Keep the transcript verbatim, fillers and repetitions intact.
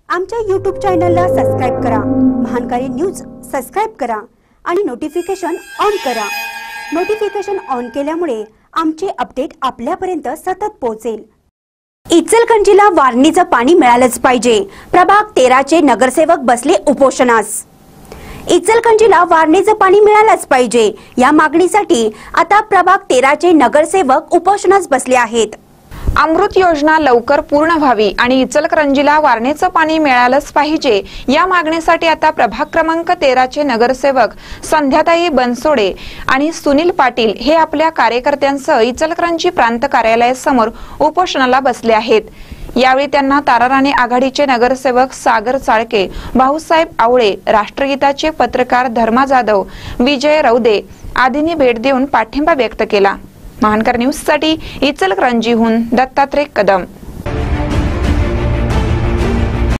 आमच्या यूट्यूब चॅनलला सबस्क्राइब करा, महानकारी न्यूज सबस्क्राइब करा आणि नोटिफिकेशन ऑन करा। नोटिफिकेशन ऑन केल्यामुळे आमचे अपडेट आपल्यापर्यंत सतत पोहोचेल। इचलकरंजीला वारणीचं पाणी मिळालंच पाहिजे, प्रभाग तेरा चे नगरसेवक बसले उपोषणास। इचलकरंजीला वारणीचं पाणी मिळालंच पाहिजे या मागणीसाठी आता प्रभाग तेरा चे नगरसेवक उपोषणास बसले आहेत। अमृत योजना लवकर पूर्ण व्हावी आणि इचलकरंजीला वारणीचं पाणी मिळालंच पाहिजे या मागणीसाठी आता प्रभाग क्रमांक तेरा चे नगरसेवक संध्याताई बनसोडे आणि सुनील पाटील हे आपल्या कार्यकर्त्यांसह इचलकरंजी प्रांत कार्यालयासमोर उपोषणाला बसले आहेत। यावेळी त्यांना ताराराणी आघाडीचे नगरसेवक सागर चाळके, भाऊसाहेब आवळे, राष्ट्रगीताचे पत्रकार धर्मा जाधव, विजय रौदे आदींनी भेट देऊन पाठिंबा व्यक्त केला। महानकर न्यूज साठी इचलकरंजीहून दत्तात्रय कदम।